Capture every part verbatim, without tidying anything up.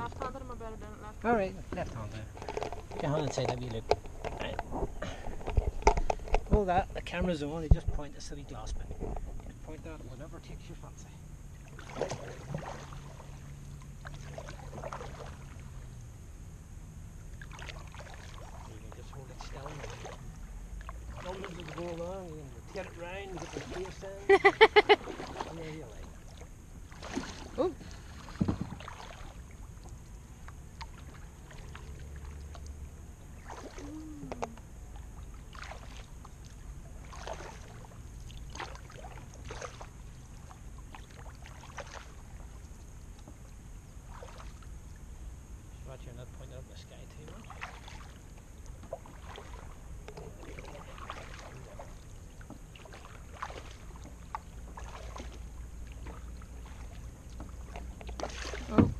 left-handed, am I better doing it left? Alright, left hand there. Put your hand inside that wee loop. Right. Hold that, the camera's on, you just point this to the glass bit. Just point that, whatever takes your fancy. You can just hold it still. Numbers will go along, you can get it round, get the face in. Wherever you like. Oh. Watch you're not pointing up in the sky too much. Oh.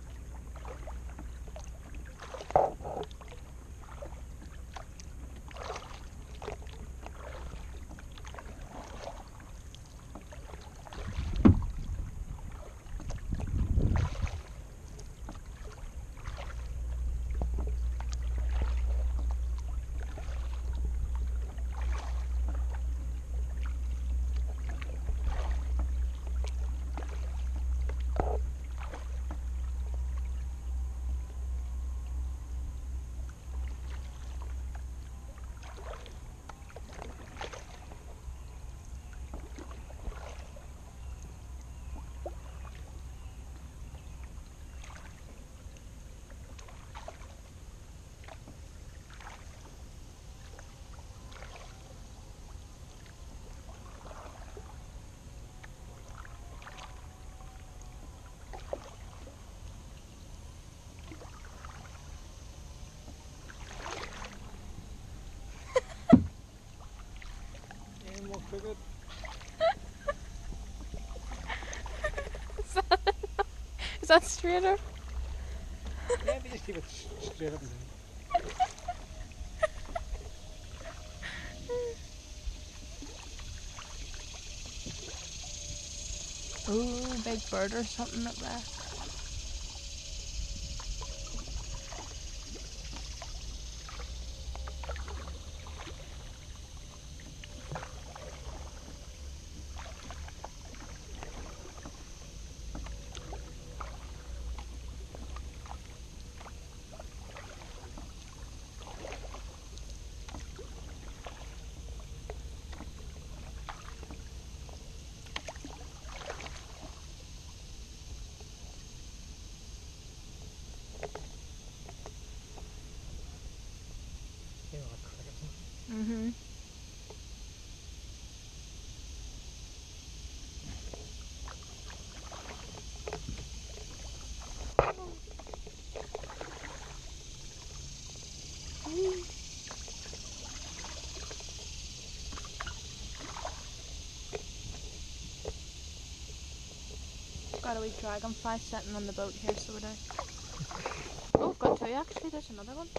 Any more cricket? Is that, is that straighter? Yeah, we just keep it straight up and down. Oh, big bird or something up there. You know, like crickets. Mm-hmm. Got a wee dragonfly sitting on the boat here, so would I. Oh, I've got two actually. There's another one.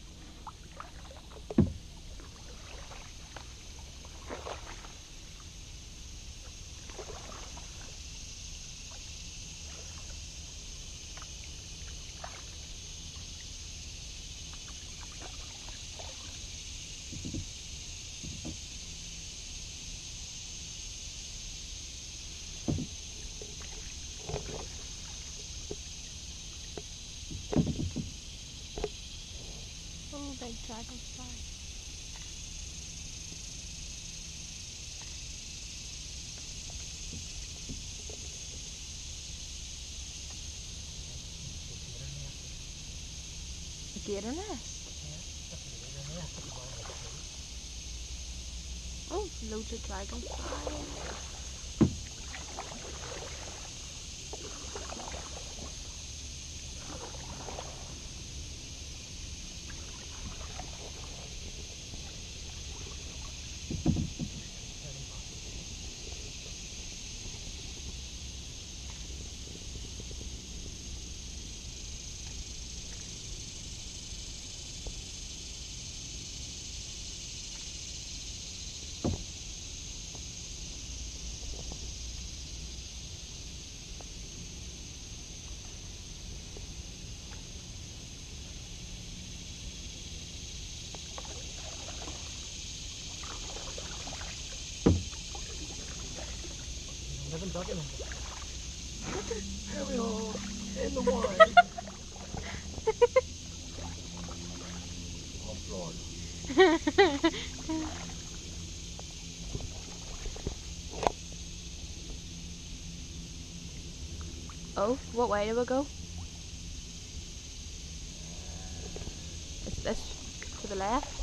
Oh, big dragonfly. A gator nest. Oh, loads of dragonflies. documented. Here we are, in the wild. Off Florida. Oh, what way do we go? Is this to the left?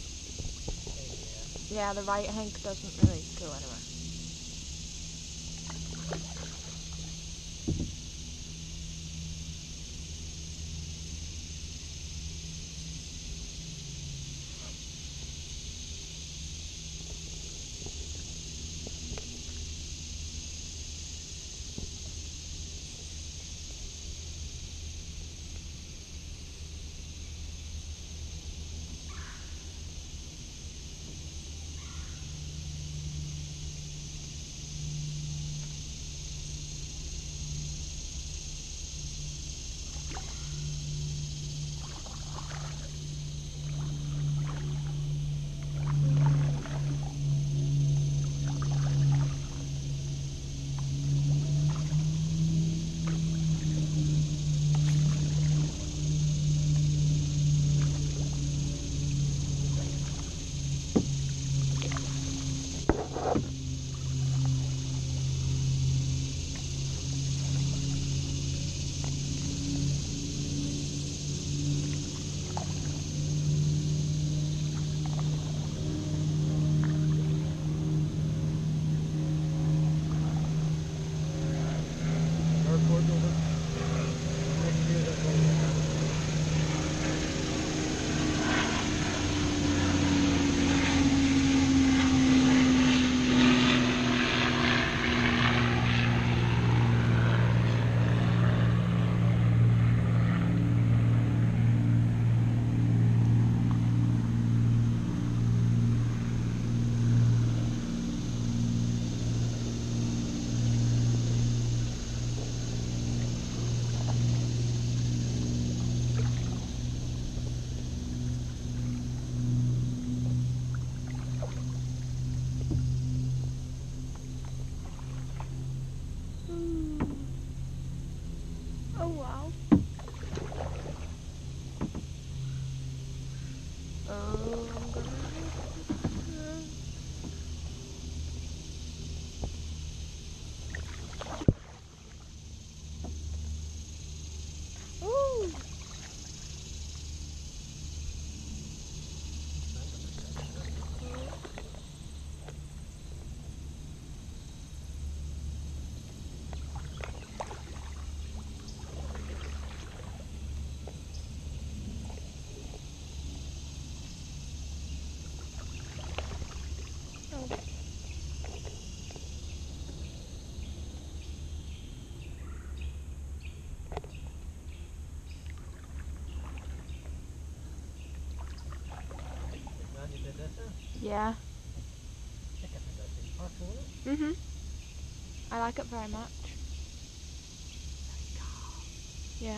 Yeah, the right I think doesn't really go anywhere. Oh wow. Oh, I'm gonna... Ooh. Yeah. Mhm. I like it very much. Yeah.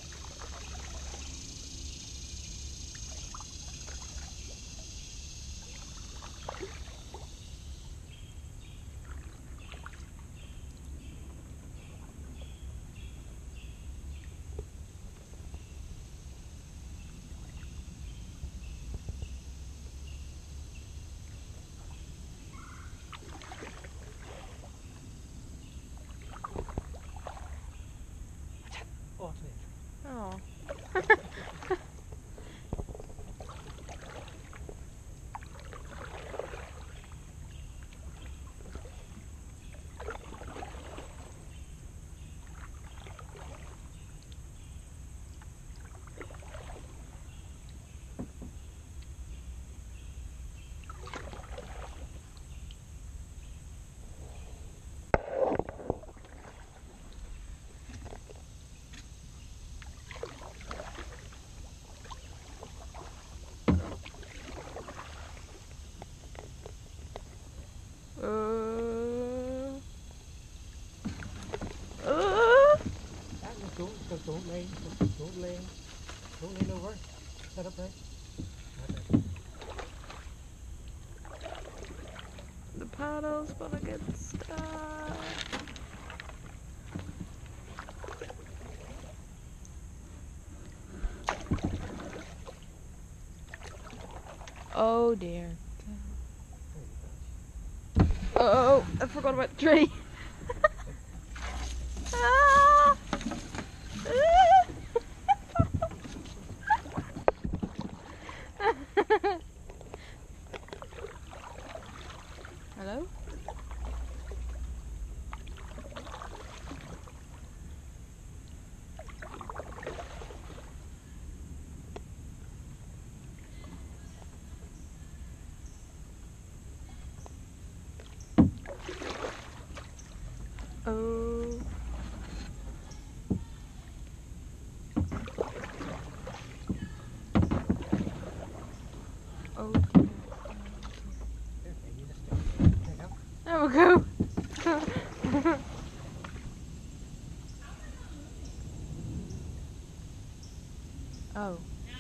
Oh. Uh. Uh. Don't, don't, don't lay, don't, don't lay, don't lean over. Set up right. Okay. The paddle's gonna get stuck. Oh dear. Oh, I forgot about the tree. Ah! Hello? Oh. Oh dear. There we go. Oh.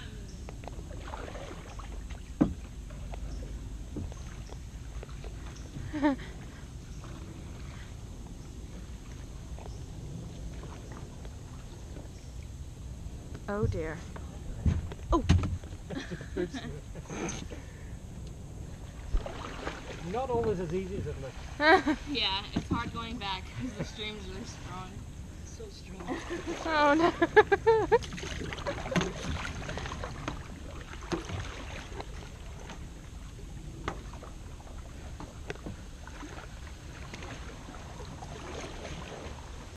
Oh dear. Oh. Not always as easy as it looks. Yeah, it's hard going back because the stream's really strong. It's so strong. Oh no.